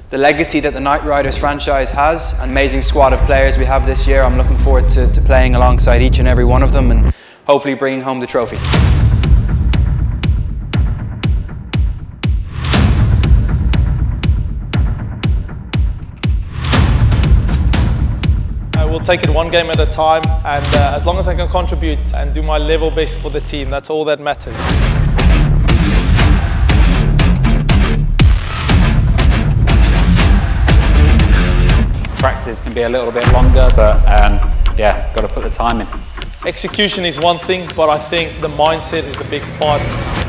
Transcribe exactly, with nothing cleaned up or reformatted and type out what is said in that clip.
the legacy that the Knight Riders franchise has, an amazing squad of players we have this year. I'm looking forward to, to playing alongside each and every one of them and hopefully bringing home the trophy. We'll take it one game at a time, and uh, as long as I can contribute and do my level best for the team, that's all that matters. Practice can be a little bit longer, but um, yeah, got to put the time in. Execution is one thing, but I think the mindset is a big part.